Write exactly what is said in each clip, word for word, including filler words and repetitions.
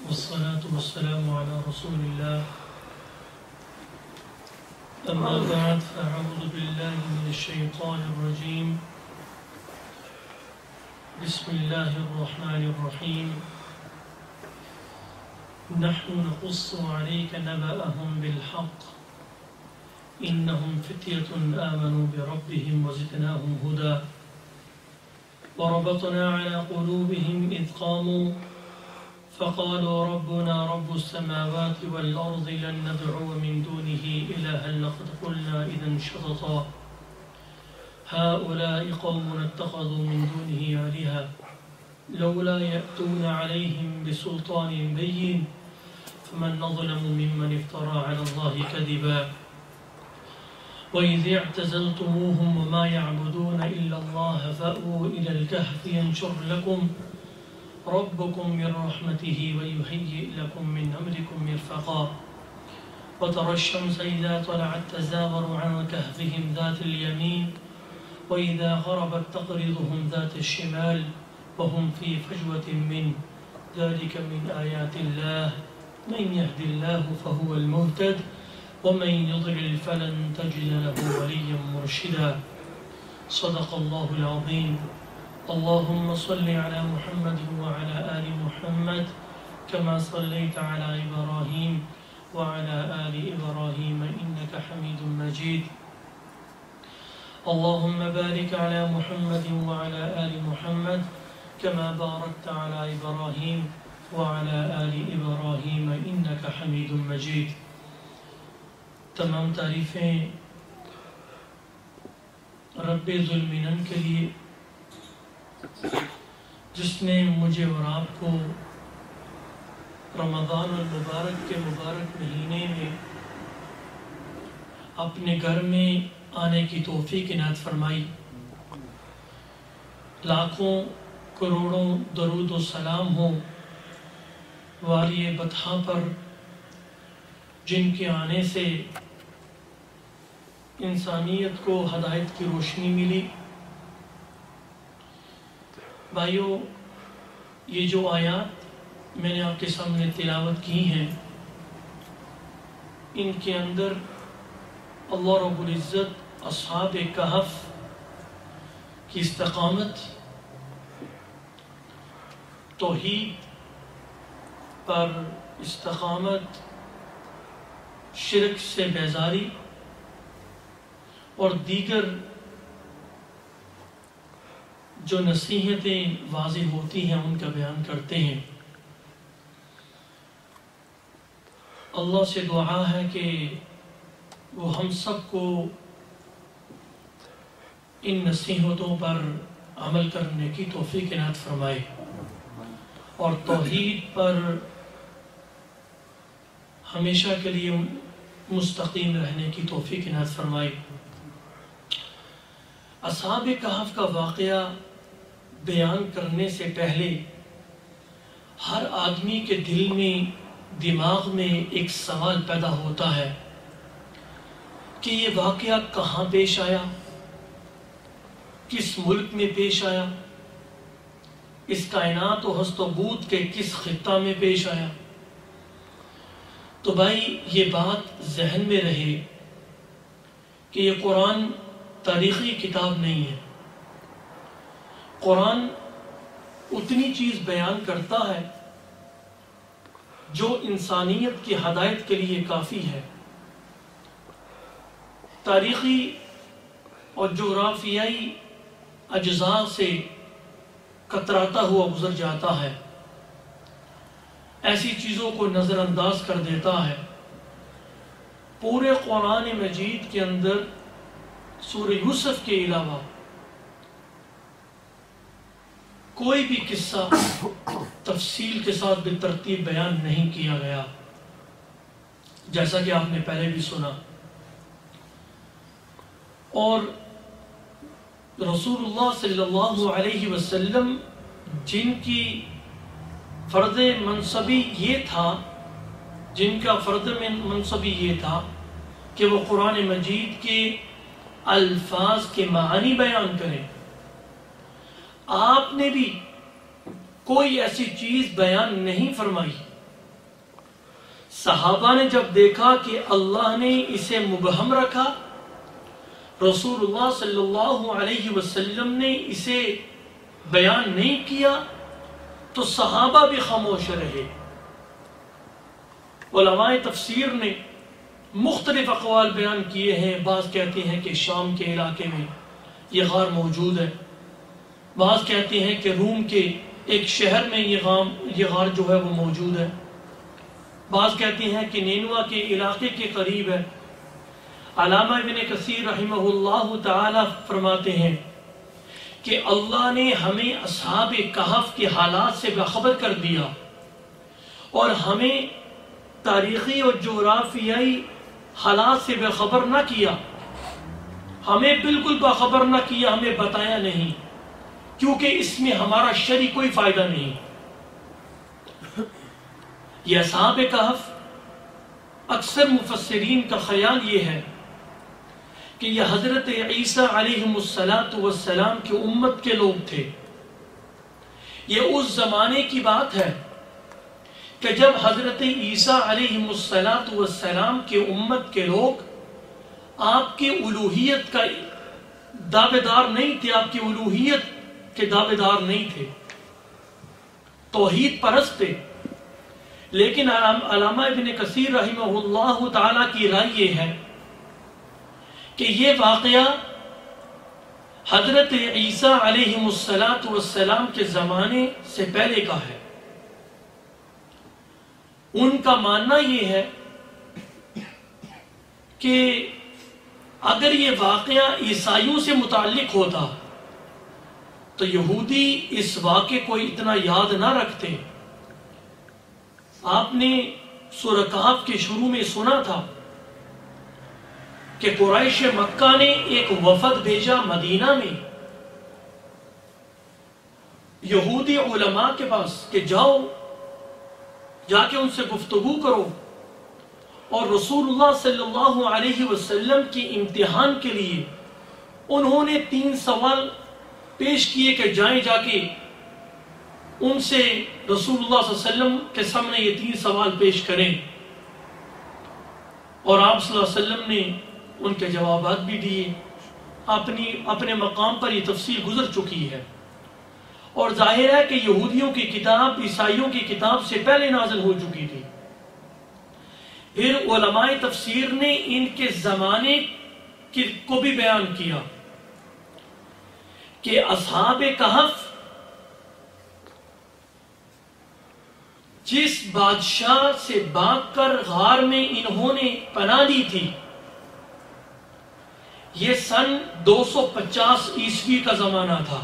والصلاة والسلام على رسول الله أما بعد فأعوذ بالله من الشيطان الرجيم بسم الله الرحمن الرحيم نحن نقص عليك نبأهم بالحق إنهم فتية آمنوا بربهم وزدناهم هدى وربطنا على قلوبهم إذ قاموا فقالوا ربنا رب السماوات والأرض لن ندعو من دونه إلها لقد قلنا إذا شططا هؤلاء قوم اتخذوا من دونه آلهة لولا يأتون عليهم بسلطان بين فمن أظلم ممن افترى على الله كذبا وإذ اعتزلتموهم وما يعبدون إلا الله فأووا إلى الكهف ينشر لكم ربكم من رحمته ويهيئ لكم من أمركم مرفقا وترى الشمس إذا طلعت تزاور عن كهفهم ذات اليمين وإذا غربت تقرضهم ذات الشمال وهم في فجوة منه ذلك من آيات الله من يهد الله فهو المهتد ومن يضلل فلن تجد له وليا مرشدا صدق الله العظيم اللهم صل على محمد وعلى آل محمد كما صليت على إبراهيم وعلى آل إبراهيم إنك حميد مجيد اللهم بارك على محمد وعلى آل محمد كما باركت على إبراهيم وعلى آل إبراهيم إنك حميد مجيد تمام تعریفیں رب ذوالمنن کے لیے جس نے مجھے اور آپ کو رمضان المبارک کے مبارک مہینے میں اپنے گھر میں آنے کی توفیق عنایت فرمائی. لاکھوں کروڑوں درود و سلام ہو والی بطحہ پر جن کے آنے سے انسانیت کو ہدایت کی روشنی ملی. بھائیو، یہ جو آیات میں نے آپ کے سامنے تلاوت کی ہیں ان کے اندر اللہ رب العزت اصحاب کہف کی استقامت، توحید پر استقامت، شرک سے بیزاری اور دیگر جو نصیحتیں واضح ہوتی ہیں ان کا بیان کرتے ہیں. اللہ سے دعا ہے کہ وہ ہم سب کو ان نصیحتوں پر عمل کرنے کی توفیق عنایت فرمائے اور توحید پر ہمیشہ کے لیے مستقیم رہنے کی توفیق عنایت فرمائے. اصحاب کہف کا واقعہ بیان کرنے سے پہلے ہر آدمی کے دل میں، دماغ میں ایک سوال پیدا ہوتا ہے کہ یہ واقعہ کہاں پیش آیا، کس ملک میں پیش آیا، اس کائنات و ہست و بود کے کس خطہ میں پیش آیا. تو بھائی یہ بات ذہن میں رہے کہ یہ قرآن تاریخی کتاب نہیں ہے. قرآن اتنی چیز بیان کرتا ہے جو انسانیت کی ہدایت کے لیے کافی ہے. تاریخی اور جغرافیائی اجزاء سے کتراتا ہوا گزر جاتا ہے، ایسی چیزوں کو نظر انداز کر دیتا ہے. پورے قرآن مجید کے اندر سورہ یوسف کے علاوہ کوئی بھی قصہ تفصیل کے ساتھ بالترتیب بیان نہیں کیا گیا، جیسا کہ آپ نے پہلے بھی سنا. اور رسول اللہ صلی اللہ علیہ وسلم جن کی فرض منصبی یہ تھا جن کا فرض منصبی یہ تھا کہ وہ قرآن مجید کے الفاظ کے معنی بیان کریں، آپ نے بھی کوئی ایسی چیز بیان نہیں فرمائی صحابہ نے جب دیکھا کہ اللہ نے اسے مبہم رکھا، رسول اللہ صلی اللہ علیہ وسلم نے اسے بیان نہیں کیا، تو صحابہ بھی خاموش رہے۔ علماء تفسیر نے مختلف اقوال بیان کیے ہیں۔ بعض کہتے ہیں کہ شام کے علاقے میں یہ غار موجود ہے، بعض کہتے ہیں کہ روم کے ایک شہر میں یہ غار یہ غار جو ہے وہ موجود ہے، بعض کہتے ہیں کہ نینوا کے علاقے کے قریب ہے۔ علامہ ابن کثیر رحمہ اللہ تعالی فرماتے ہیں کہ اللہ نے ہمیں اصحاب کہف کے حالات سے باخبر کر دیا اور ہمیں تاریخی اور جغرافیائی حالات سے باخبر نہ کیا، ہمیں بالکل باخبر نہ کیا، ہمیں بتایا نہیں، کیونکہ اس میں ہمارا شرعی کوئی فائدہ نہیں۔ یہ اصحاب کہف، اکثر مفسرین کا خیال یہ ہے کہ یہ حضرت عیسیٰ علیہ السلام کی امت کے لوگ تھے۔ یہ اس زمانے کی بات ہے کہ جب حضرت عیسیٰ علیہ السلام کے امت کے لوگ آپ کی الوہیت کا دعوے دار نہیں تھے، آپ کی الوہیت کے دعوے دار نہیں تھے، توحید پرست تھے۔ لیکن علامہ ابن کثیر رحمہ اللہ تعالی کی رائے یہ ہے کہ یہ واقعہ حضرت عیسیٰ علیہ السلام کے زمانے سے پہلے کا ہے۔ ان کا ماننا یہ ہے کہ اگر یہ واقعہ عیسائیوں سے متعلق ہوتا تو یہودی اس واقعے کو اتنا یاد نہ رکھتے۔ آپ نے سورہ کہف کے شروع میں سنا تھا کہ قریش مکہ نے ایک وفد بھیجا مدینہ میں یہودی علماء کے پاس کہ جاؤ، جا کے ان سے گفتگو کرو، اور رسول اللہ صلی اللہ علیہ وسلم کی امتحان کے لیے انہوں نے تین سوال پیش کیے کہ جائیں جا کے ان سے رسول اللہ صلی اللہ علیہ وسلم کے سامنے یہ تین سوال پیش کریں، اور آپ صلی اللہ علیہ وسلم نے ان کے جوابات بھی دیے۔ اپنی اپنے مقام پر یہ تفصیل گزر چکی ہے، اور ظاہر ہے کہ یہودیوں کی کتاب عیسائیوں کی کتاب سے پہلے نازل ہو چکی تھی۔ پھر علماء تفسیر نے ان کے زمانے کو بھی بیان کیا کہ اصحاب کہف جس بادشاہ سے بھاگ کر غار میں انہوں نے پناہ لی تھی، یہ سن دو سو پچاس عیسوی کا زمانہ تھا،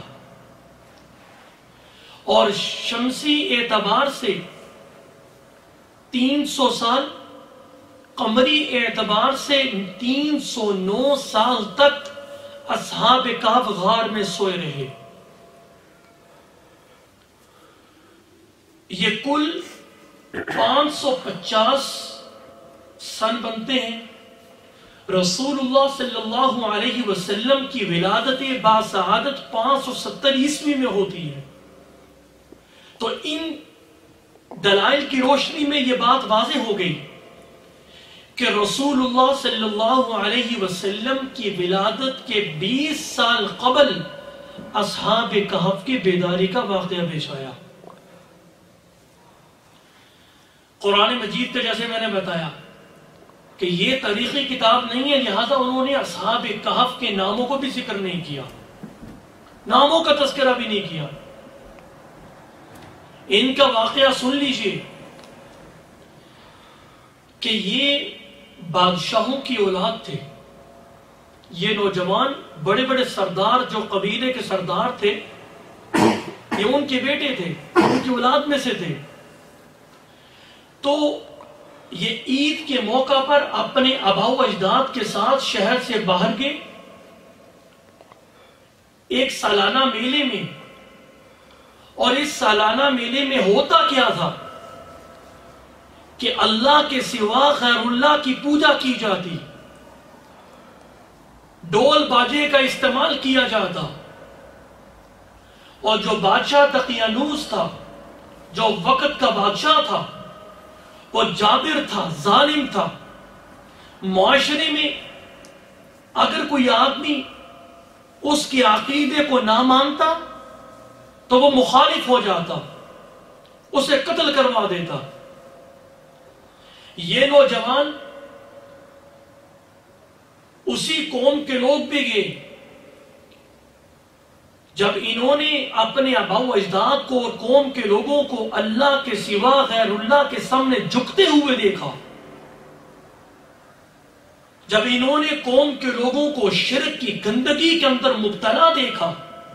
اور شمسی اعتبار سے تین سو سال، قمری اعتبار سے تین سو نو سال تک اصحاب کہف غار میں سوئے رہے۔ یہ کل پانچ سو پچاس سن بنتے ہیں۔ رسول اللہ صلی اللہ علیہ وسلم کی ولادت باسعادت پانچ سو ستر عیسوی میں ہوتی ہے۔ تو ان دلائل کی روشنی میں یہ بات واضح ہو گئی کہ رسول اللہ صلی اللہ علیہ وسلم کی ولادت کے بیس سال قبل اصحاب کہف کی بیداری کا واقعہ پیش آیا۔ قرآن مجید کا جیسے میں نے بتایا کہ یہ تاریخی کتاب نہیں ہے، لہذا انہوں نے اصحاب کہف کے ناموں کو بھی ذکر نہیں کیا، ناموں کا تذکرہ بھی نہیں کیا۔ ان کا واقعہ سن لیجئے کہ یہ بادشاہوں کی اولاد تھے۔ یہ نوجوان بڑے بڑے سردار جو قبیلے کے سردار تھے، یہ ان کے بیٹے تھے، ان کی اولاد میں سے تھے۔ تو یہ عید کے موقع پر اپنے آباء و اجداد کے ساتھ شہر سے باہر گئے، ایک سالانہ میلے میں۔ اور اس سالانہ میلے میں ہوتا کیا تھا کہ اللہ کے سوا غیر اللہ کی پوجا کی جاتی، ڈول باجے کا استعمال کیا جاتا، اور جو بادشاہ دقیانوس تھا، جو وقت کا بادشاہ تھا، وہ جابر تھا، ظالم تھا. معاشرے میں اگر کوئی آدمی اس کے عقیدے کو نہ مانتا تو وہ مخالف ہو جاتا، اسے قتل کروا دیتا. یہ نوجوان اسی قوم کے لوگ بھی گئے. جب انہوں نے اپنے آباء و اجداد کو اور قوم کے لوگوں کو اللہ کے سوا غیر اللہ کے سامنے جھکتے ہوئے دیکھا، جب انہوں نے قوم کے لوگوں کو شرک کی گندگی کے اندر مبتلا دیکھا،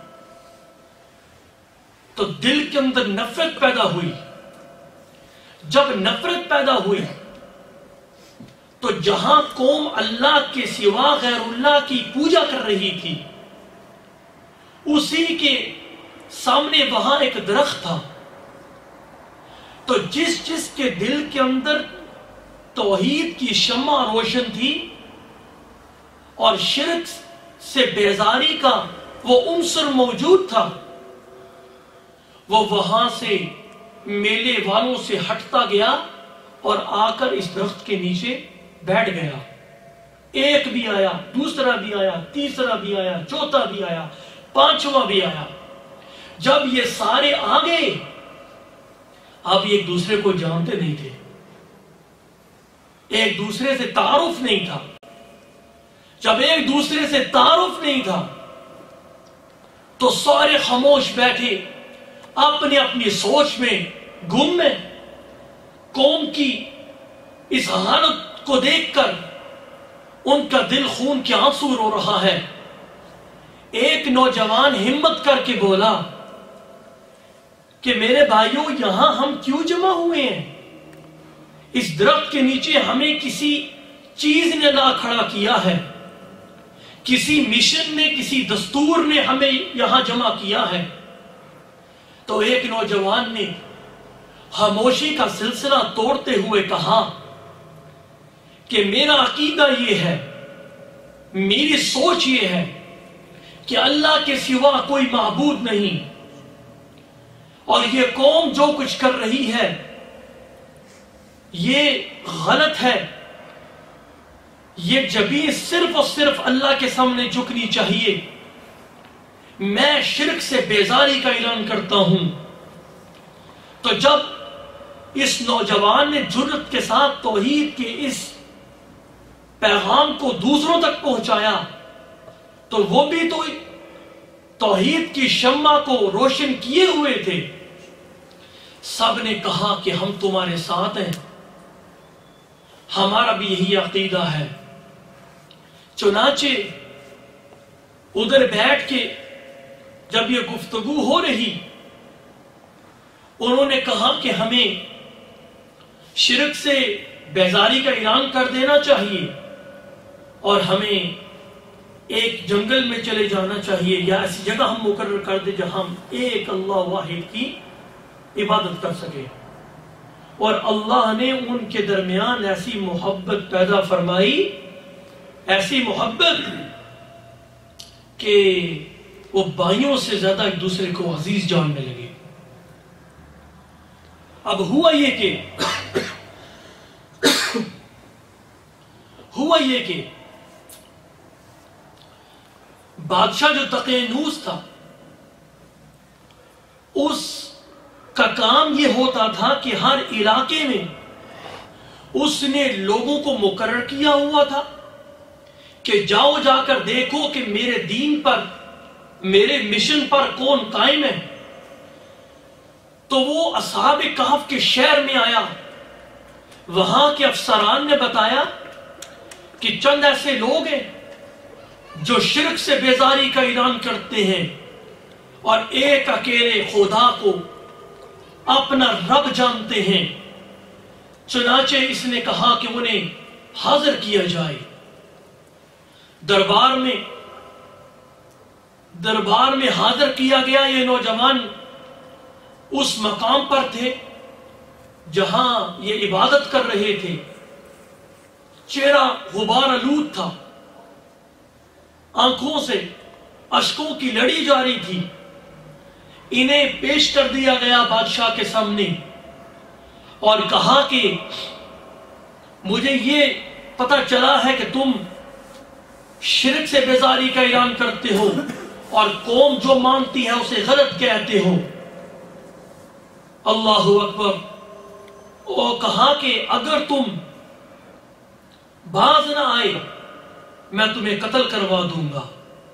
تو دل کے اندر نفرت پیدا ہوئی. جب نفرت پیدا ہوئی تو جہاں قوم اللہ کے سوا غیر اللہ کی پوجا کر رہی تھی، اسی کے سامنے وہاں ایک درخت تھا. تو جس جس کے دل کے اندر توحید کی شمع روشن تھی اور شرک سے بیزاری کا وہ عنصر موجود تھا، وہ وہاں سے میلے والوں سے ہٹتا گیا اور آ کر اس درخت کے نیچے بیٹھ گیا. ایک بھی آیا، دوسرا بھی آیا، تیسرا بھی آیا، چوتھا بھی آیا، پانچواں بھی آیا. جب یہ سارے آ گئے، اب ایک دوسرے کو جانتے نہیں تھے، ایک دوسرے سے تعارف نہیں تھا. جب ایک دوسرے سے تعارف نہیں تھا تو سارے خاموش بیٹھے، اپنی اپنی سوچ میں گم میں. قوم کی اس حالت کو دیکھ کر ان کا دل خون کے آنسو رو رہا ہے. ایک نوجوان ہمت کر کے بولا کہ میرے بھائیوں، یہاں ہم کیوں جمع ہوئے ہیں؟ اس درخت کے نیچے ہمیں کسی چیز نے لا کھڑا کیا ہے، کسی مشن نے، کسی دستور نے ہمیں یہاں جمع کیا ہے. تو ایک نوجوان نے خاموشی کا سلسلہ توڑتے ہوئے کہا کہ میرا عقیدہ یہ ہے، میری سوچ یہ ہے کہ اللہ کے سوا کوئی معبود نہیں، اور یہ قوم جو کچھ کر رہی ہے یہ غلط ہے. یہ جبیں صرف اور صرف اللہ کے سامنے جھکنی چاہیے. میں شرک سے بیزاری کا اعلان کرتا ہوں. تو جب اس نوجوان نے جرأت کے ساتھ توحید کے اس پیغام کو دوسروں تک پہنچایا، تو وہ بھی تو توحید کی شمع کو روشن کیے ہوئے تھے. سب نے کہا کہ ہم تمہارے ساتھ ہیں، ہمارا بھی یہی عقیدہ ہے. چنانچہ ادھر بیٹھ کے جب یہ گفتگو ہو رہی، انہوں نے کہا کہ ہمیں شرک سے بیزاری کا اعلان کر دینا چاہیے اور ہمیں ایک جنگل میں چلے جانا چاہیے، یا ایسی جگہ ہم مقرر کر دیں جہاں ہم ایک اللہ واحد کی عبادت کر سکے. اور اللہ نے ان کے درمیان ایسی محبت پیدا فرمائی، ایسی محبت کہ وہ بھائیوں سے زیادہ ایک دوسرے کو عزیز جاننے لگے. اب ہوا یہ کہ ہوا یہ کہ بادشاہ جو تقینوس تھا، اس کا کام یہ ہوتا تھا کہ ہر علاقے میں اس نے لوگوں کو مقرر کیا ہوا تھا کہ جاؤ جا کر دیکھو کہ میرے دین پر، میرے مشن پر کون قائم ہے. تو وہ اصحاب کہف کے شہر میں آیا. وہاں کے افسران نے بتایا کہ چند ایسے لوگ ہیں جو شرک سے بیزاری کا اعلان کرتے ہیں اور ایک اکیلے خدا کو اپنا رب جانتے ہیں. چنانچہ اس نے کہا کہ انہیں حاضر کیا جائے. دربار میں دربار میں حاضر کیا گیا. یہ نوجوان اس مقام پر تھے جہاں یہ عبادت کر رہے تھے. چہرہ غبار آلود تھا، آنکھوں سے اشکوں کی لڑی جاری تھی. انہیں پیش کر دیا گیا بادشاہ کے سامنے. اور کہا کہ مجھے یہ پتہ چلا ہے کہ تم شرک سے بیزاری کا اعلان کرتے ہو اور قوم جو مانتی ہے اسے غلط کہتے ہو۔ اللہ اکبر۔ اور کہا کہ اگر تم باز نہ آئے میں تمہیں قتل کروا دوں گا۔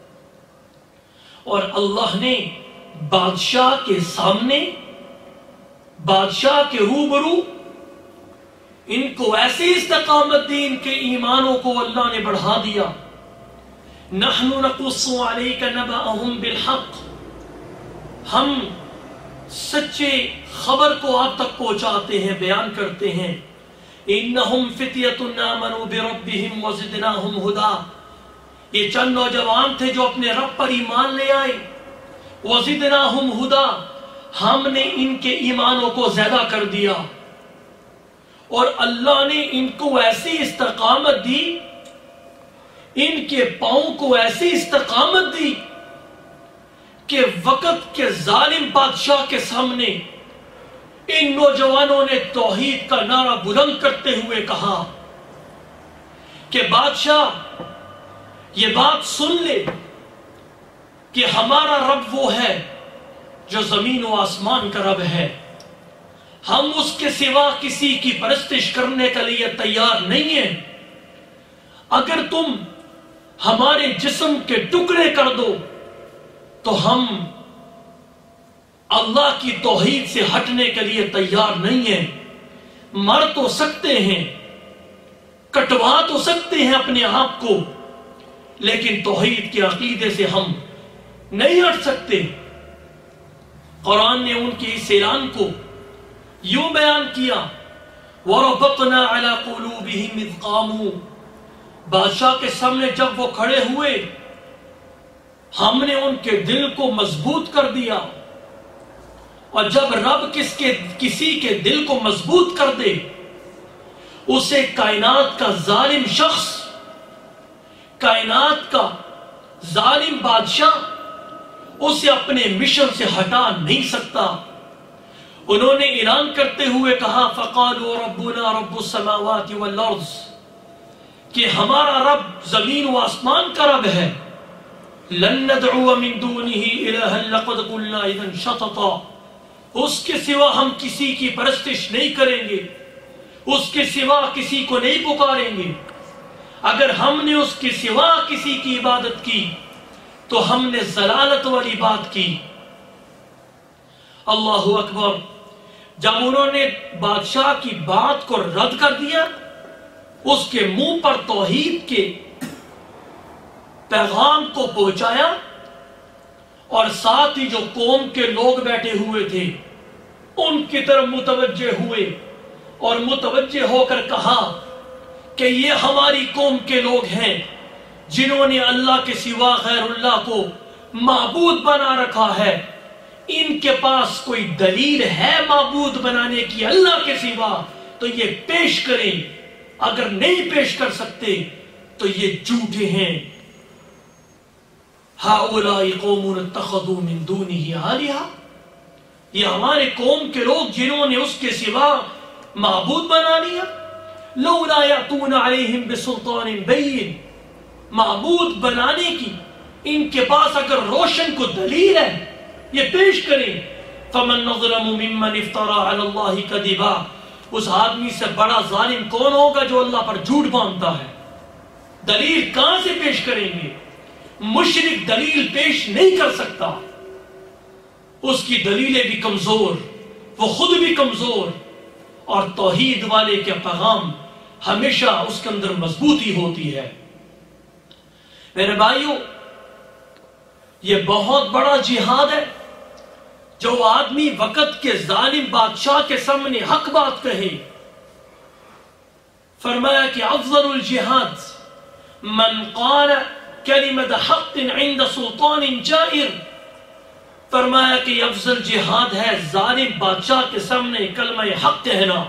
اور اللہ نے بادشاہ کے سامنے، بادشاہ کے روبرو ان کو ایسی استقامت دی، ان کے ایمانوں کو اللہ نے بڑھا دیا۔ نحن نقص علیک نبأہم بالحق، ہم سچے خبر کو آپ تک پہنچاتے ہیں، بیان کرتے ہیں۔ انہم فتیۃ آمنوا بربہم وزدناہم ہدی، یہ چند نوجوان تھے جو اپنے رب پر ایمان لے آئے۔ وزدناہم ہدی، ہم نے ان کے ایمانوں کو زیادہ کر دیا۔ اور اللہ نے ان کو ایسی استقامت دی، ان کے پاؤں کو ایسی استقامت دی کہ وقت کے ظالم بادشاہ کے سامنے ان نوجوانوں نے توحید کا نعرہ بلند کرتے ہوئے کہا کہ بادشاہ یہ بات سن لے کہ ہمارا رب وہ ہے جو زمین و آسمان کا رب ہے، ہم اس کے سوا کسی کی پرستش کرنے کے لیے تیار نہیں ہیں۔ اگر تم ہمارے جسم کے ٹکڑے کر دو تو ہم اللہ کی توحید سے ہٹنے کے لیے تیار نہیں ہیں۔ مر تو سکتے ہیں، کٹوا تو سکتے ہیں اپنے آپ کو، لیکن توحید کے عقیدے سے ہم نہیں ہٹ سکتے۔ قرآن نے ان کے اس اعلان کو یوں بیان کیا، وَرَبَطْنَا عَلَى قُلُوبِهِمْ إِذْ قَامُوا، بادشاہ کے سامنے جب وہ کھڑے ہوئے ہم نے ان کے دل کو مضبوط کر دیا۔ اور جب رب کس کے کسی کے دل کو مضبوط کر دے، اسے کائنات کا ظالم شخص، کائنات کا ظالم بادشاہ اسے اپنے مشن سے ہٹا نہیں سکتا۔ انہوں نے اعلان کرتے ہوئے کہا فَقَالُوا رَبُّنَا رَبُّ السَّمَاوَاتِ وَالْأَرْضِ، کہ ہمارا رب زمین و آسمان کا رب ہے۔ لَن نَدْعُوَ مِن دُونِهِ إِلَٰهًا لَقَدْ قُلْنَا إِذًا شَطَطًا، اس کے سوا ہم کسی کی پرستش نہیں کریں گے، اس کے سوا کسی کو نہیں پکاریں گے۔ اگر ہم نے اس کے سوا کسی کی عبادت کی تو ہم نے ضلالت والی بات کی۔ اللہ اکبر۔ جب انہوں نے بادشاہ کی بات کو رد کر دیا، اس کے منہ پر توحید کے پیغام کو پہنچایا، اور ساتھ ہی جو قوم کے لوگ بیٹھے ہوئے تھے ان کی طرف متوجہ ہوئے اور متوجہ ہو کر کہا کہ یہ ہماری قوم کے لوگ ہیں جنہوں نے اللہ کے سوا غیر اللہ کو معبود بنا رکھا ہے۔ ان کے پاس کوئی دلیل ہے معبود بنانے کی اللہ کے سوا تو یہ پیش کریں، اگر نہیں پیش کر سکتے تو یہ جھوٹے ہیں۔ ہؤلاء قوم اتخذوا من دونه آلہۃ، یہ ہمارے قوم کے لوگ جنہوں نے اس کے سوا معبود بنا لیا۔ لولا یأتون علیہم بسلطان بین، معبود بنانے کی ان کے پاس اگر روشن کو دلیل ہے یہ پیش کریں۔ فمن ظلم ممن افترى علی اللہ کذبا، اس آدمی سے بڑا ظالم کون ہوگا جو اللہ پر جھوٹ باندھتا ہے؟ دلیل کہاں سے پیش کریں گے؟ مشرک دلیل پیش نہیں کر سکتا، اس کی دلیلیں بھی کمزور، وہ خود بھی کمزور، اور توحید والے کے پیغام ہمیشہ اس کے اندر مضبوطی ہوتی ہے۔ میرے بھائیوں، یہ بہت بڑا جہاد ہے۔ جو آدمی وقت کے ظالم بادشاہ کے سامنے حق بات کہے، فرمایا کہ افضل الجہاد من قال کلمۃ حق عند سلطان جائر، فرمایا کہ افضل جہاد ہے ظالم بادشاہ کے سامنے کلمہ حق کہنا۔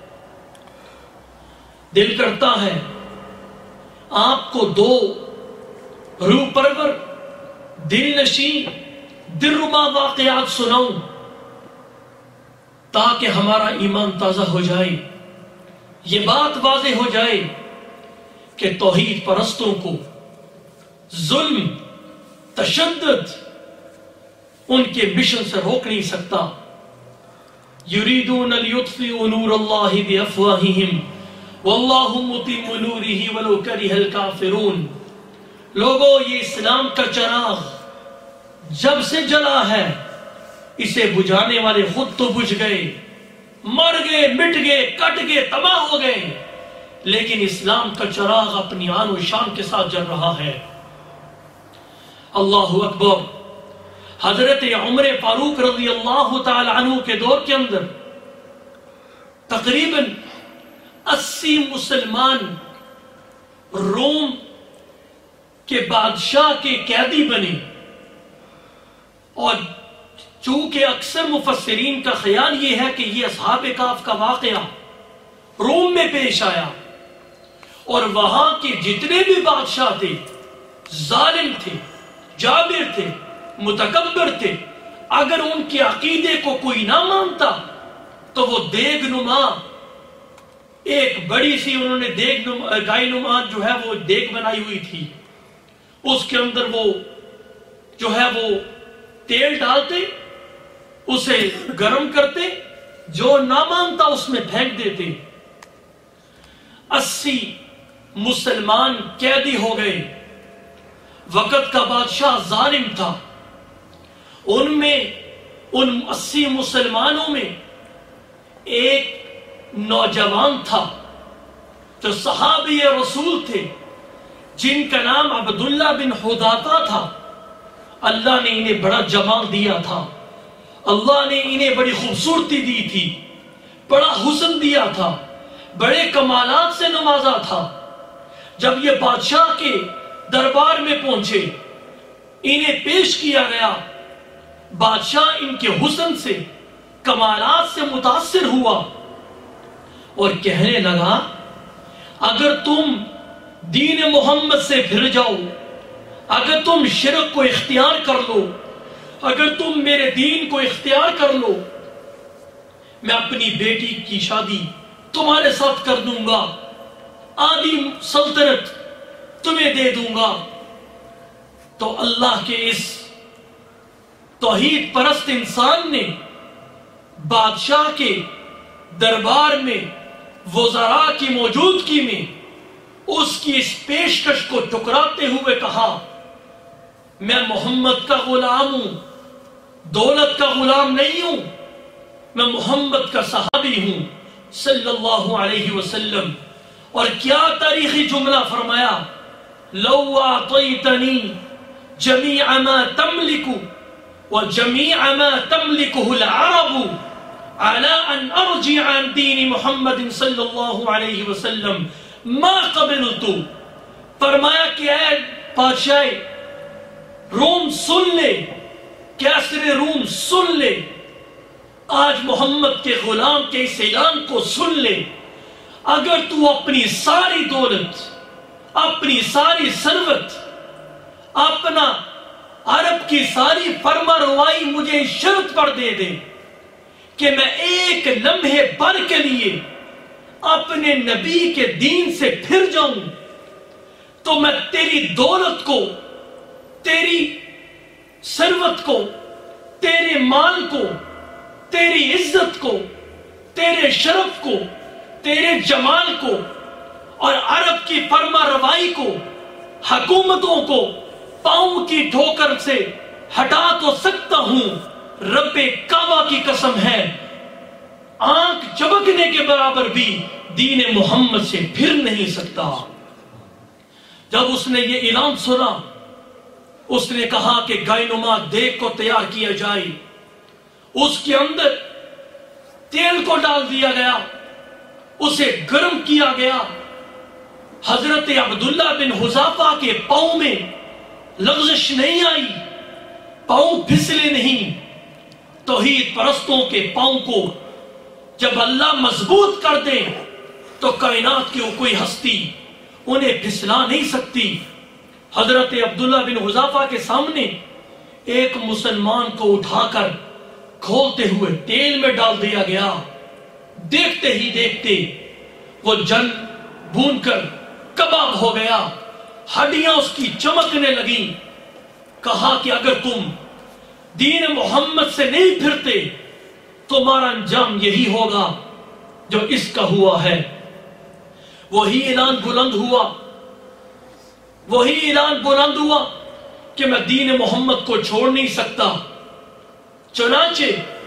دل کرتا ہے آپ کو دو روح پرور دل نشین دلربا واقعات سناؤں۔ تاکہ ہمارا ایمان تازہ ہو جائے، یہ بات واضح ہو جائے کہ توحید پرستوں کو ظلم، تشدد ان کے مشن سے روک نہیں سکتا۔ یریدون لیطفئوا نور اللہ بافواہہم واللہ متم نورہ ولو کرہ الکافرون۔ لوگوں، یہ اسلام کا چراغ جب سے جلا ہے، اسے بجھانے والے خود تو بجھ گئے، مر گئے، مٹ گئے، کٹ گئے، تباہ ہو گئے، لیکن اسلام کا چراغ اپنی آن و شان کے ساتھ جل رہا ہے۔ اللہ اکبر۔ حضرت عمر فاروق رضی اللہ تعالی عنہ کے دور کے اندر تقریباً اسی مسلمان روم کے بادشاہ کے قیدی بنے، اور چونکہ اکثر مفسرین کا خیال یہ ہے کہ یہ اصحاب کہف کا واقعہ روم میں پیش آیا، اور وہاں کے جتنے بھی بادشاہ تھے ظالم تھے، جابر تھے، متکبر تھے، اگر ان کے عقیدے کو کوئی نہ مانتا تو وہ دیگ نما ایک بڑی سی انہوں نے دیگ نما گائے نما جو ہے وہ دیگ بنائی ہوئی تھی، اس کے اندر وہ جو ہے وہ تیل ڈالتے، اسے گرم کرتے، جو نہ مانتا اس میں پھینک دیتے۔ اسی مسلمان قیدی ہو گئے۔ وقت کا بادشاہ ظالم تھا، ان میں ان اسی مسلمانوں میں ایک نوجوان تھا جو صحابی رسول تھے، جن کا نام عبداللہ بن حذافہ تھا۔ اللہ نے انہیں بڑا جمال دیا تھا، اللہ نے انہیں بڑی خوبصورتی دی تھی، بڑا حسن دیا تھا، بڑے کمالات سے نوازا تھا۔ جب یہ بادشاہ کے دربار میں پہنچے، انہیں پیش کیا گیا، بادشاہ ان کے حسن سے، کمالات سے متاثر ہوا اور کہنے لگا، اگر تم دین محمد سے پھر جاؤ، اگر تم شرک کو اختیار کر لو، اگر تم میرے دین کو اختیار کر لو، میں اپنی بیٹی کی شادی تمہارے ساتھ کر دوں گا، آدھی سلطنت تمہیں دے دوں گا۔ تو اللہ کے اس توحید پرست انسان نے بادشاہ کے دربار میں وزراء کی موجودگی میں اس کی اس پیشکش کو ٹکراتے ہوئے کہا، میں محمد کا غلام ہوں، دولت کا غلام نہیں ہوں، میں محمد کا صحابی ہوں صلی اللہ علیہ وسلم۔ اور کیا تاریخی جملہ فرمایا، لو اعطیتنی جمیع ما تملک وجمیع ما تملکہ العرب علی ان ارجع عن دین محمد صلی اللہ علیہ وسلم ما قبلت۔ فرمایا کہ اے بادشاہ روم سن لے، کیسر روم سن لے، آج محمد کے غلام کے اس اعلان کو سن لے، اگر تو اپنی ساری دولت، اپنی ساری ثروت، اپنا عرب کی ساری فرما روائی مجھے شرط پر دے دے کہ میں ایک لمحے بھر کے لیے اپنے نبی کے دین سے پھر جاؤں، تو میں تیری دولت کو، تیری ثروت کو، تیرے مال کو، تیری عزت کو، تیرے شرف کو، تیرے جمال کو اور عرب کی فرما روائی کو، حکومتوں کو پاؤں کی ٹھوکر سے ہٹا تو سکتا ہوں، رب کعبہ کی قسم ہے آنکھ چبکنے کے برابر بھی دین محمد سے پھر نہیں سکتا۔ جب اس نے یہ اعلان سنا، اس نے کہا کہ گائے نما دیگ کو تیار کیا جائے، اس کے اندر تیل کو ڈال دیا گیا، اسے گرم کیا گیا۔ حضرت عبداللہ بن حذافہ کے پاؤں میں لغزش نہیں آئی، پاؤں پھسلے نہیں۔ توحید پرستوں کے پاؤں کو جب اللہ مضبوط کر دے تو کائنات کی کوئی ہستی انہیں پھسلا نہیں سکتی۔ حضرت عبداللہ بن حذافہ کے سامنے ایک مسلمان کو اٹھا کر کھولتے ہوئے تیل میں ڈال دیا گیا. دیکھتے ہی دیکھتے وہ جل بھون کر کباب ہو گیا، ہڈیاں اس کی چمکنے لگیں. کہا کہ اگر تم دین محمد سے نہیں پھرتے تمہارا انجام یہی ہوگا جو اس کا ہوا ہے. وہی اعلان بلند ہوا وہی اعلان بلند ہوا کہ میں دین محمد کو چھوڑ نہیں سکتا. چنانچہ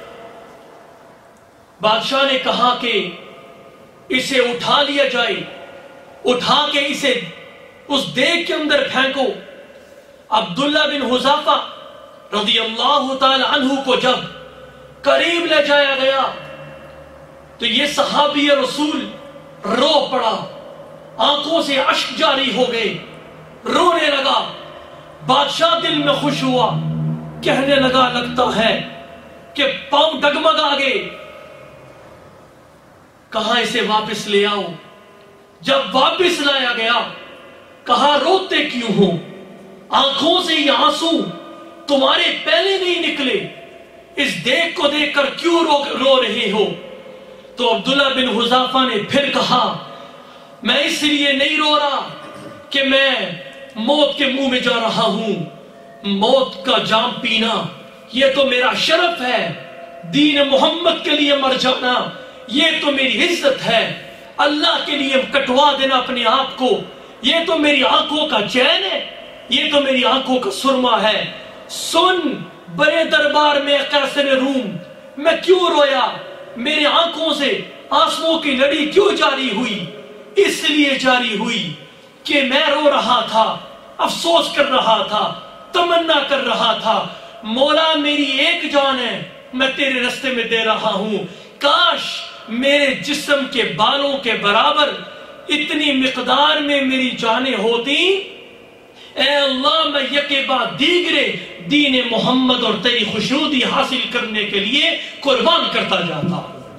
بادشاہ نے کہا کہ اسے اٹھا لیا جائے، اٹھا کے اسے اس دیگ کے اندر پھینکو. عبداللہ بن حذافہ رضی اللہ تعالی عنہ کو جب قریب لے جایا گیا تو یہ صحابی رسول رو پڑا، آنکھوں سے اشک جاری ہو گئے، رونے لگا. بادشاہ دل میں خوش ہوا، کہنے لگا لگتا ہے کہ پاؤں ڈگمگا گئے. کہا اسے واپس لے آؤ. جب واپس لایا گیا کہا روتے کیوں ہو؟ آنکھوں سے یہ آنسو تمہارے پہلے نہیں نکلے، اس دیکھ کو دیکھ کر کیوں رو, رو رہے ہو؟ تو عبداللہ بن حذافہ نے پھر کہا میں اس لیے نہیں رو رہا کہ میں موت کے منہ میں جا رہا ہوں. موت کا جام پینا یہ تو میرا شرف ہے، دین محمد کے لیے مر جانا یہ تو میری عزت ہے، اللہ کے لیے کٹوا دینا اپنے آپ کو یہ تو میری آنکھوں کا چین ہے، یہ تو میری آنکھوں کا سرما ہے. سن بڑے دربار میں قیصر روم، میں کیوں رویا؟ میرے آنکھوں سے آنسوؤں کی لڑی کیوں جاری ہوئی؟ اس لیے جاری ہوئی کہ میں رو رہا تھا، افسوس کر رہا تھا، تمنا کر رہا تھا مولا میری ایک جان ہے میں تیرے رستے میں دے رہا ہوں، کاش میرے جسم کے بالوں کے برابر اتنی مقدار میں میری جانیں ہوتی، اے اللہ میں یکے بعد دیگرے دین محمد اور تیری خوشنودی حاصل کرنے کے لیے قربان کرتا جاتا.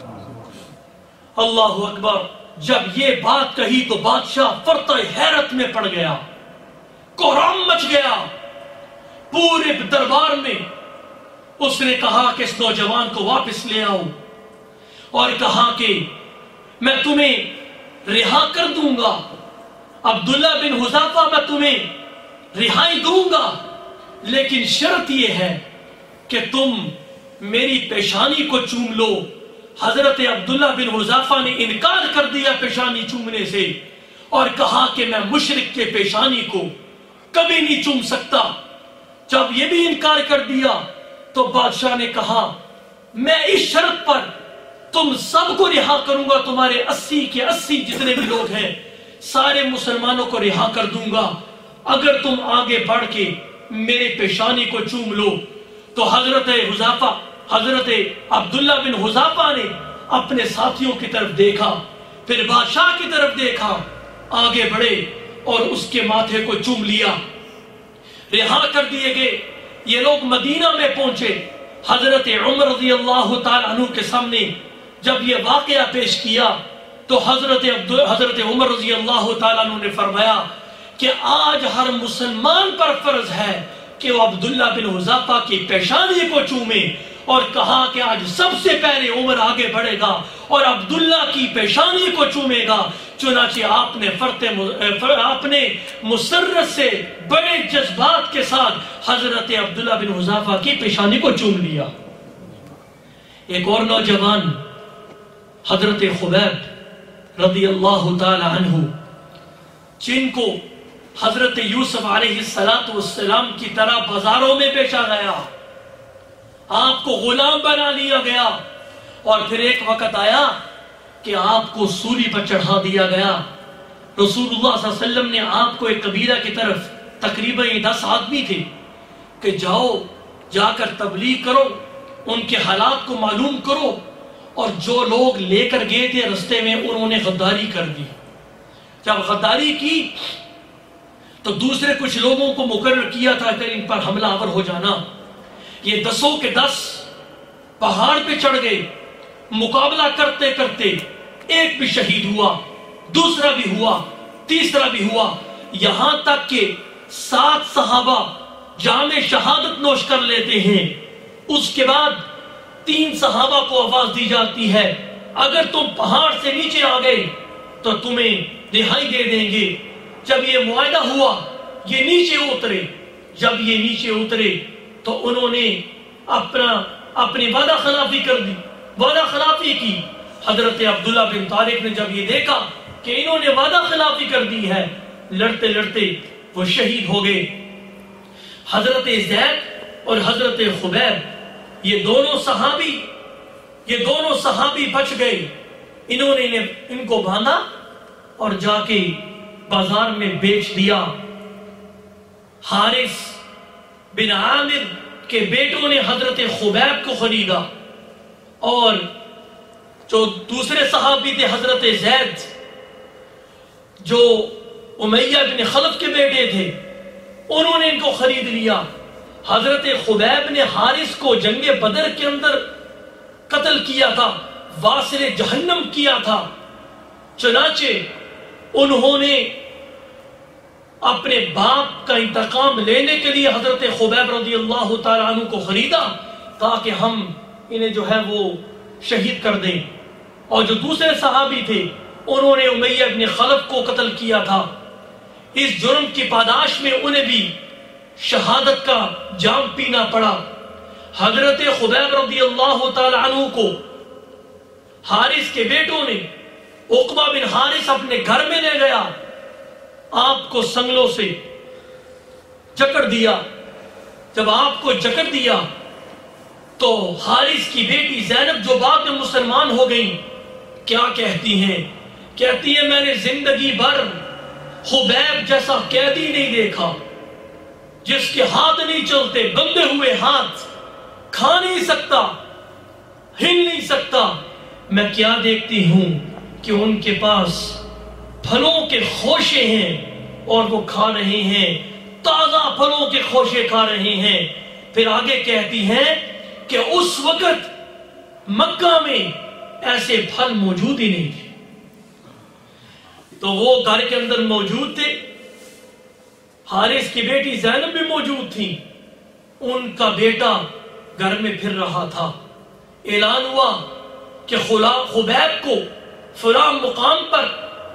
اللہ اکبر. جب یہ بات کہی تو بادشاہ فرط حیرت میں پڑ گیا، کوہرام مچ گیا پورے دربار میں. اس نے کہا کہ اس نوجوان کو واپس لے آؤ اور کہا کہ میں تمہیں رہا کر دوں گا، عبداللہ بن حذافہ میں تمہیں رہائی دوں گا، لیکن شرط یہ ہے کہ تم میری پیشانی کو چوم لو. حضرت عبداللہ بن حذافہ نے انکار کر دیا پیشانی چومنے سے اور کہا کہ میں مشرک کے پیشانی کو کبھی نہیں چوم سکتا. جب یہ بھی انکار کر دیا تو بادشاہ نے کہا میں اس شرط پر تم سب کو رہا کروں گا، تمہارے اسی کے اسی جتنے بھی لوگ ہیں سارے مسلمانوں کو رہا کر دوں گا اگر تم آگے بڑھ کے میرے پیشانی کو چوم لو. تو حضرت حذافہ حضرت عبداللہ بن حذافہ نے اپنے ساتھیوں کی طرف دیکھا، پھر بادشاہ کی طرف دیکھا، آگے بڑھے اور اس کے ماتھے کو چوم لیا، رہا کر دیے گئے. یہ لوگ مدینہ میں پہنچے. حضرت عمر رضی اللہ تعالیٰ عنہ کے سامنے جب یہ واقعہ پیش کیا تو حضرت حضرت عمر رضی اللہ تعالیٰ عنہ نے فرمایا کہ آج ہر مسلمان پر فرض ہے کہ وہ عبداللہ بن حذافہ کی پیشانی کو چومے، اور کہا کہ آج سب سے پہلے عمر آگے بڑھے گا اور عبداللہ کی پیشانی کو چومے گا. چنانچہ آپ نے آپ نے مسرت سے بڑے جذبات کے ساتھ حضرت عبداللہ بن حذافہ کی پیشانی کو چوم لیا. ایک اور نوجوان حضرت خبیب رضی اللہ تعالی عنہ، جن کو حضرت یوسف علیہ السلام کی طرح بازاروں میں بیچا گیا، آپ کو غلام بنا لیا گیا، اور پھر ایک وقت آیا کہ آپ کو سولی پر چڑھا دیا گیا. رسول اللہ صلی اللہ علیہ وسلم نے آپ کو ایک قبیلہ کی طرف تقریباً دس آدمی تھے کہ جاؤ جا کر تبلیغ کرو، ان کے حالات کو معلوم کرو. اور جو لوگ لے کر گئے تھے رستے میں انہوں نے غداری کر دی. جب غداری کی تو دوسرے کچھ لوگوں کو مقرر کیا تھا کہ ان پر حملہ آور ہو جانا. یہ دسوں کے دس پہاڑ پہ چڑھ گئے، مقابلہ کرتے کرتے ایک بھی شہید ہوا، دوسرا بھی ہوا، تیسرا بھی ہوا، یہاں تک کہ سات صحابہ جام شہادت نوش کر لیتے ہیں. اس کے بعد تین صحابہ کو آواز دی جاتی ہے اگر تم پہاڑ سے نیچے آ گئے تو تمہیں رہائی دے دیں گے. جب یہ معاہدہ ہوا یہ نیچے اترے. جب یہ نیچے اترے تو انہوں نے اپنا اپنی وعدہ خلافی کر دی وعدہ خلافی کی. حضرت عبداللہ بن طارق نے جب یہ دیکھا کہ انہوں نے وعدہ خلافی کر دی ہے لڑتے لڑتے وہ شہید ہو گئے. حضرت زید اور حضرت خبیب یہ دونوں صحابی یہ دونوں صحابی بچ گئے. انہوں نے ان کو باندھا اور جا کے بازار میں بیچ دیا. حارث بن عامر کے بیٹوں نے حضرت خبیب کو خریدا اور جو دوسرے صحابی تھے حضرت زید جو امیہ بن خلف کے بیٹے تھے انہوں نے ان کو خرید لیا. حضرت خبیب نے حارث کو جنگ بدر کے اندر قتل کیا تھا واصل جہنم کیا تھا. چنانچہ انہوں نے اپنے باپ کا انتقام لینے کے لیے حضرت خبیب رضی اللہ تعالیٰ عنہ کو خریدا تاکہ ہم انہیں جو ہے وہ شہید کر دیں. اور جو دوسرے صحابی تھے انہوں نے امیہ بن خلف کو قتل کیا تھا. اس جرم کی پاداش میں انہیں بھی شہادت کا جام پینا پڑا. حضرت خبیب رضی اللہ تعالی عنہ کو حارث کے بیٹوں نے عقبہ بن حارث اپنے گھر میں لے گیا. آپ کو سنگلوں سے جکڑ دیا. جب آپ کو جکڑ دیا تو حارث کی بیٹی زینب جو بعد میں مسلمان ہو گئی کیا کہتی ہیں کہتی ہیں میں نے زندگی بھر خبیب جیسا قیدی نہیں دیکھا جس کے ہاتھ نہیں چلتے بندے ہوئے ہاتھ کھا نہیں سکتا ہل نہیں سکتا. میں کیا دیکھتی ہوں کہ ان کے پاس پھلوں کے خوشے ہیں اور وہ کھا رہے ہیں تازہ پھلوں کے خوشے کھا رہے ہیں. پھر آگے کہتی ہیں کہ اس وقت مکہ میں ایسے پھل موجود ہی نہیں تھے. تو وہ گھر کے اندر موجود تھے. حارث کی بیٹی زینب بھی موجود تھی. ان کا بیٹا گھر میں پھر رہا تھا. اعلان ہوا کہ خبیب کو فلاں مقام پر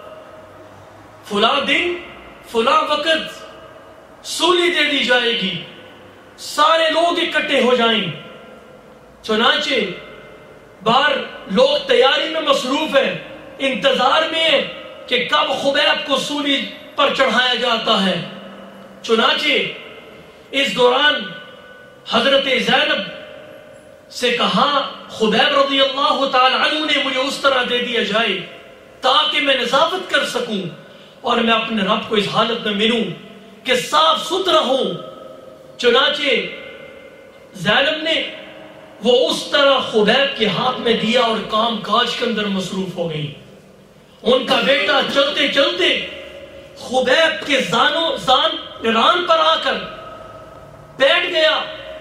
فلاں دن فلاں وقت سولی دے دی جائے گی. سارے لوگ اکٹھے ہو جائیں. چنانچہ باہر لوگ تیاری میں مصروف ہیں انتظار میں ہے کہ کب خبیب کو سولی پر چڑھایا جاتا ہے. چنانچہ اس دوران حضرت زینب سے کہا خبیب رضی اللہ تعالی عنہ نے مجھے اس طرح دے دیا جائے تاکہ میں نظافت کر سکوں اور میں اپنے رب کو اس حالت میں ملوں کہ صاف ستھرا ہوں. چنانچہ زینب نے وہ اس طرح خبیب کے ہاتھ میں دیا اور کام کاج کے اندر مصروف ہو گئی. ان کا بیٹا چلتے چلتے خبیب کے زانوں زان ران پر آ کر بیٹھ گیا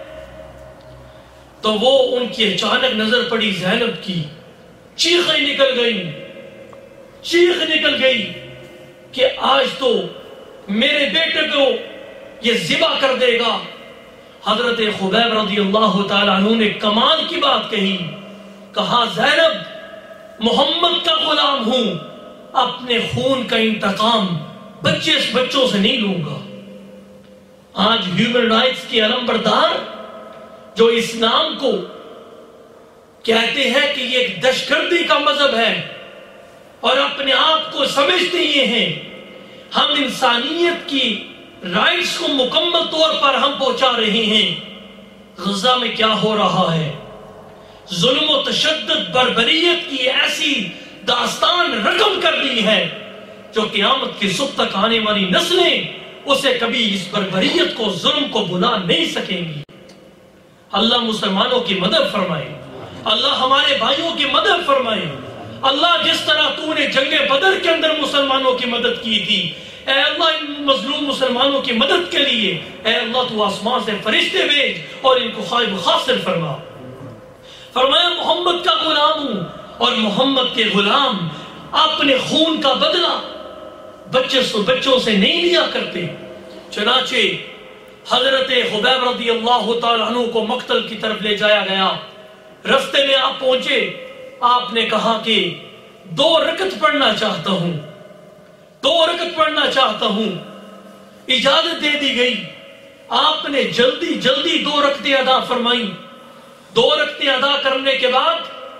تو وہ ان کی اچانک نظر پڑی زینب کی. چیخیں نکل گئی چیخ نکل گئی کہ آج تو میرے بیٹے کو یہ ذبح کر دے گا. حضرت خبیب رضی اللہ تعالی عنہ نے کمال کی بات کہی. کہا زینب محمد کا غلام ہوں اپنے خون کا انتقام بچے بچوں سے نہیں لوں گا. آج ہیومن رائٹس کی علم بردار جو اسلام کو کہتے ہیں کہ یہ ایک دہشتگردی کا مذہب ہے اور اپنے آپ کو سمجھتے یہ ہیں ہم انسانیت کی رائٹس کو مکمل طور پر ہم پہنچا رہے ہیں. غزہ میں کیا ہو رہا ہے؟ ظلم و تشدد بربریت کی ایسی داستان رقم کر دی ہے جو قیامت کی صبح تک آنے والی نسلیں اسے کبھی اس بربریت کو ظلم کو بھلا نہیں سکیں گی. اللہ مسلمانوں کی مدد فرمائے. اللہ ہمارے بھائیوں کی مدد فرمائے. اللہ جس طرح تو نے جنگ بدر کے اندر مسلمانوں کی مدد کی تھی اے اللہ ان مظلوم مسلمانوں کی مدد کے لیے اے اللہ تو آسمان سے فرشتے بھیج اور ان کو خائب خاصر فرما. فرمایا محمد کا غلام ہوں اور محمد کے غلام اپنے خون کا بدلہ بچے سے بچوں سے نہیں لیا کرتے. چنانچہ حضرت خبیب رضی اللہ تعالی عنہ کو مقتل کی طرف لے جایا گیا. رستے میں آپ پہنچے، آپ نے کہا کہ دو رکعت پڑھنا چاہتا ہوں، دو رکعت پڑھنا چاہتا ہوں۔ اجازت دے دی گئی، آپ نے جلدی جلدی دو رکعتیں ادا فرمائیں۔ دو رکعتیں ادا کرنے کے بعد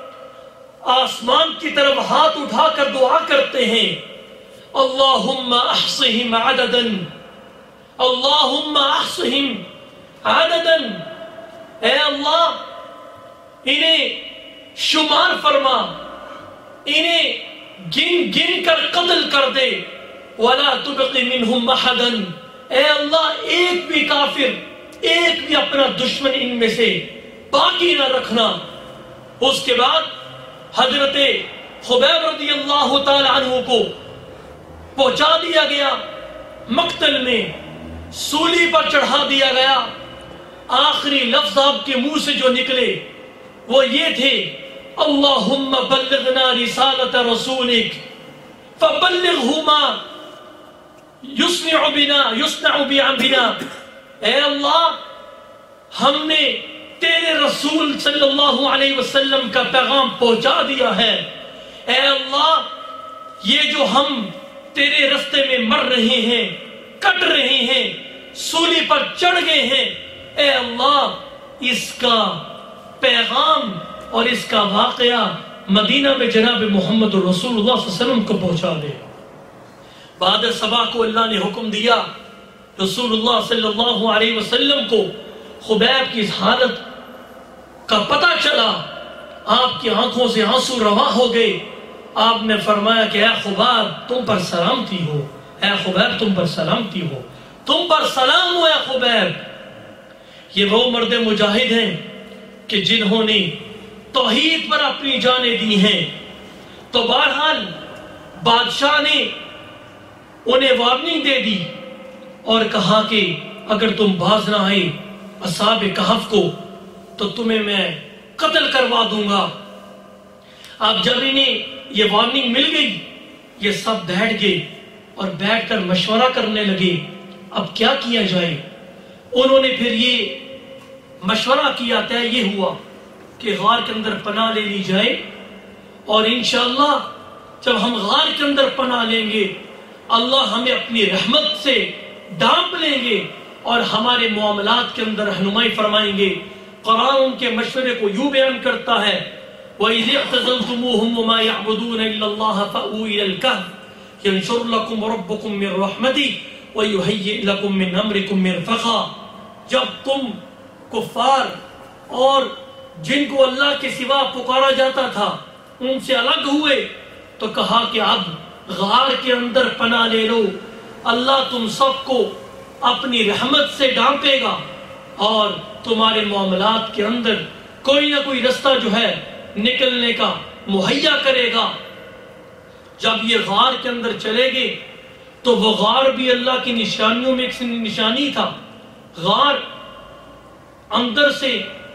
آسمان کی طرف ہاتھ اٹھا کر دعا کرتے ہیں، اللہم احصہم عددا، اللہم احصہم عددا، اے اللہ انہیں شمار فرما، انہیں گن گن کر قتل کر دے، وَلَا تُبْقِ مِنْهُمْ أَحَدًا، اے اللہ ایک بھی کافر، ایک بھی اپنا دشمن ان میں سے باقی نہ رکھنا۔ اس کے بعد حضرت خبیب رضی اللہ تعالی عنہ کو پہنچا دیا گیا مقتل میں، سولی پر چڑھا دیا گیا۔ آخری لفظ آپ کے منہ سے جو نکلے وہ یہ تھے، اللہم بلغنا رسالت رسولک فبلغہ ما یصنع بنا یصنع بنا، اے اللہ ہم نے تیرے رسول صلی اللہ علیہ وسلم کا پیغام پہنچا دیا ہے، اے اللہ یہ جو ہم تیرے رستے میں مر رہے ہیں، کٹ رہے ہیں، سولی پر چڑھ گئے ہیں، اے اللہ اس کا پیغام اور اس کا واقعہ مدینہ میں جناب محمد رسول اللہ صلی اللہ علیہ وسلم کو پہنچا دے۔ بعد صبح کو اللہ نے حکم دیا، رسول اللہ صلی اللہ علیہ وسلم کو خبیب کی حالت کا پتہ چلا، آپ کی آنکھوں سے آنسو رواں ہو گئے۔ آپ نے فرمایا کہ اے خبیب تم پر سلامتی ہو، اے خبیب تم پر سلامتی ہو، تم پر سلام ہو اے خبیب۔ یہ وہ مرد مجاہد ہیں کہ جنہوں نے توحید پر اپنی جانیں دی ہیں۔ تو بہرحال بادشاہ نے انہیں وارننگ دے دی اور کہا کہ اگر تم باز نہ آئے اصحاب کہف کو تو تمہیں میں قتل کروا دوں گا۔ اب جب انہیں یہ وارننگ مل گئی، یہ سب بیٹھ گئے اور بیٹھ کر مشورہ کرنے لگے اب کیا کیا جائے۔ انہوں نے پھر یہ مشورہ کیا، طے یہ ہوا کہ غار کے اندر پناہ لے لی جائے، اور انشاءاللہ جب ہم غار کے اندر پناہ لیں گے اللہ ہمیں اپنی رحمت سے ڈانپ لیں گے اور ہمارے معاملات کے اندر رہنمائی فرمائیں گے۔ قرآن ان کے مشورے کو یوں بیان کرتا ہے، وَإِذِ اعْتَزَلْتُمُوهُمْ وَمَا يَعْبُدُونَ إِلَّا اللَّهَ فَأْوُوا إِلَى الْكَهْفِ يَنشُرْ لَكُمْ رَبُّكُمْ مِنْ رَحْمَتِهِ وَيُهَيِّئْ لَكُمْ مِنْ أَمْرِكُمْ مِرْفَقًا۔ جب تم کفار اور جن کو اللہ کے سوا پکارا جاتا تھا ان سے الگ ہوئے تو کہا کہ اب غار کے اندر پناہ لے لو، اللہ تم سب کو اپنی رحمت سے ڈانپے گا اور تمہارے معاملات کے اندر کوئی نہ کوئی رستہ جو ہے نکلنے کا مہیا کرے گا۔ جب یہ غار کے اندر چلے گئے تو وہ غار بھی اللہ کی نشانیوں میں ایک نشانی تھا۔ غار اندر سے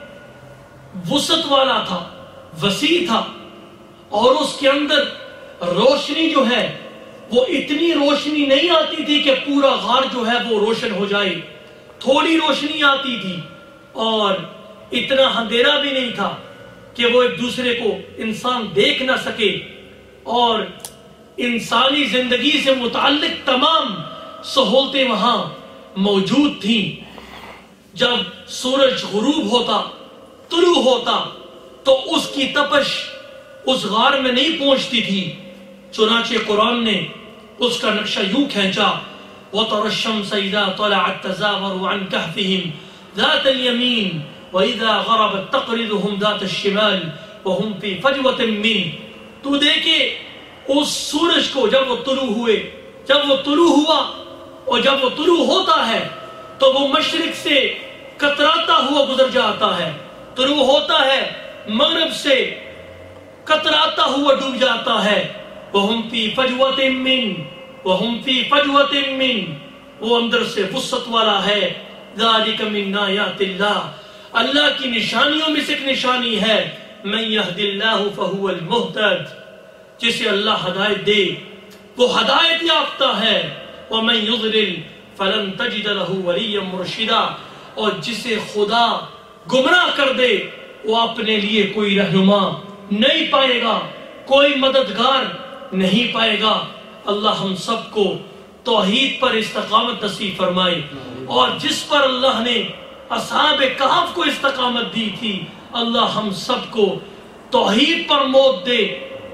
وسعت والا تھا، وسیع تھا، اور اس کے اندر روشنی جو ہے وہ اتنی روشنی نہیں آتی تھی کہ پورا غار جو ہے وہ روشن ہو جائے، تھوڑی روشنی آتی تھی، اور اتنا اندھیرا بھی نہیں تھا کہ وہ ایک دوسرے کو انسان دیکھ نہ سکے، اور انسانی زندگی سے متعلق تمام سہولتیں وہاں موجود تھیں۔ جب سورج غروب ہوتا، طلوع ہوتا، تو اس کی تپش اس غار میں نہیں پہنچتی تھی، چنانچہ قرآن نے اس کا نقشہ یوں کھینچا، وَتَرَى الشَّمْسَ إِذَا طَلَعَتْ تَزَاوَرُ عَنْ كَهْفِهِمْ ذَاتَ الْيَمِينِ وَإِذَا غَرَبَتْ تَقْرِضُهُمْ ذَاتَ الشِّمَالِ وَهُمْ فِي فَجْوَةٍ مِّنْهُ۔ تو دیکھے اس سورج کو جب وہ طلوع ہوئے، جب وہ طلوع ہوا اور جب وہ طلوع ہوتا ہے تو وہ مشرق سے کتراتا ہوا گزر جاتا ہے، طلوع ہوتا ہے مغرب سے کتراتا ہوا ڈوب جاتا ہے۔ وَهُمْ فِي فَجْوَةٍ مِّنْ وَهُمْ فِي فَجْوَةٍ مِّنْ، وہ اندر سے وسعت والا ہے۔ ذَلِكَ مِنْ آيَاتِ اللَّهِ، اللہ کی نشانیوں میں سے ایک نشانی ہے، مَن يَهْدِ اللَّهُ فَهُوَ الْمُهْتَدِ، جسے اللہ ہدایت دے وہ ہدایت یافتہ ہے، وَمَن يُضْلِلْ فَلَن تَجِدَ لَهُ وَلِيًّا مُرْشِدًا، اور جسے خدا گمراہ کر دے وہ اپنے لیے کوئی رہنما نہیں پائے گا، کوئی مددگار نہیں پائے گا۔ اللہ ہم سب کو توحید پر استقامت نصیب فرمائے، اور جس پر اللہ نے اصحاب کہف کو استقامت دی تھی، اللہ ہم سب کو توحید پر موت دے،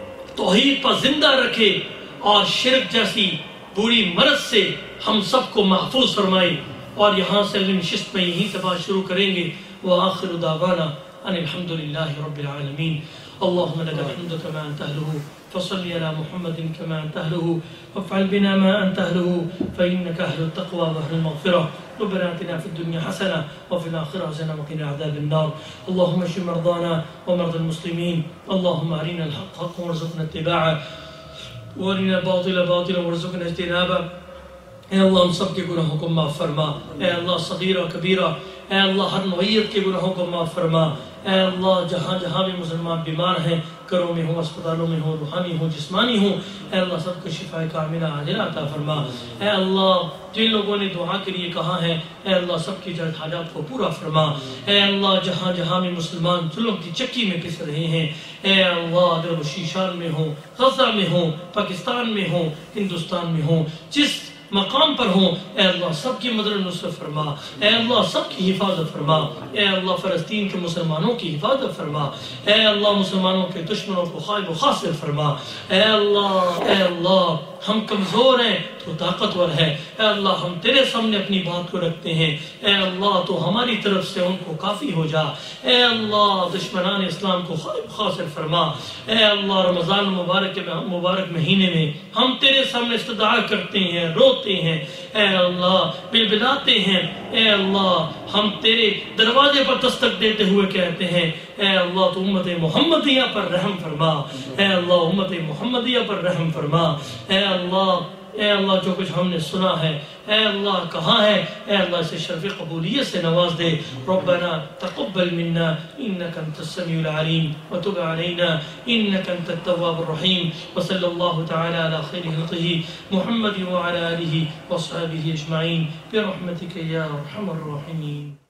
توحید پر زندہ رکھے، اور شرک جیسی بری مرض سے ہم سب کو محفوظ فرمائے۔ اور یہاں سے اگلی نشست میں یہی سے بات شروع کریں گے۔ وآخر دعوانا ان الحمد للہ رب العالمین۔ اللهم لك الحمد كما أنت أهله، فصل على محمد كما أنت أهله، وافعل بنا ما أنت أهله، فإنك أهل التقوى وأهل المغفرة. ربنا آتنا في الدنيا حسنة وفي الآخرة حسنة وقنا عذاب النار. اللهم اشف مرضانا ومرضى المسلمين. اللهم أرنا الحق حقا وارزقنا اتباعه، وأرنا الباطل باطلا وارزقنا اجتنابه. اے اللہ ہم سب کے گناہوں کو معاف فرما، اے اللہ صغیرہ کبیرہ، اے اللہ ہر نوعیت کے گناہوں کو معاف فرما۔ اے اللہ جہاں جہاں بھی مسلمان بیمار ہیں، گھروں میں ہوں، اسپتالوں میں ہوں، روحانی ہوں، جسمانی ہوں، اے اللہ سب کو شفا کاملہ عاجلہ عطا فرما۔ اے اللہ جن لوگوں نے دعا کے لیے کہا ہے، اے اللہ سب کی جلد حاجات کو پورا فرما۔ اے اللہ جہاں جہاں بھی مسلمان ظلم کی چکی میں پس رہے ہیں، اے اللہ اگر وہ شیشان میں ہوں، غزہ میں ہوں، پاکستان میں ہوں، ہندوستان میں ہوں، جس مقام پر ہوں، اے اللہ سب کی مدد نصرت فرما، اے اللہ سب کی حفاظت فرما، اے اللہ فلسطین کے مسلمانوں کی حفاظت فرما، اے اللہ مسلمانوں کے دشمنوں کو خائب و خاسر فرما۔ اے اللہ اے اللہ ہم کمزور ہیں، تو طاقتور ہے، اے اللہ ہم تیرے سامنے اپنی بات کو رکھتے ہیں، اے اللہ تو ہماری طرف سے ان کو کافی ہو جا، اے اللہ دشمنان اسلام کو خائب خاسر فرما۔ اے اللہ رمضان مبارک مبارک مہینے میں ہم تیرے سامنے استدعا کرتے ہیں، روتے ہیں، اے اللہ بلبلاتے ہیں، اے اللہ ہم تیرے دروازے پر دستک دیتے ہوئے کہتے ہیں، اے اللہ تو امت محمدیہ پر رحم فرما، اے اللہ امت محمدیہ پر رحم فرما۔ اے اللہ اے اللہ جو کچھ ہم نے سنا ہے، اے اللہ کہاں ہے، اے اللہ اسے شرف قبولیت سے نواز دے۔ ربنا تقبل منا انك انت السميع العليم وتب علينا انك انت التواب الرحيم، وصلى الله تعالى على خير خلقه محمد وعلى آله وصحبه اجمعين برحمتك يا ارحم الراحمين۔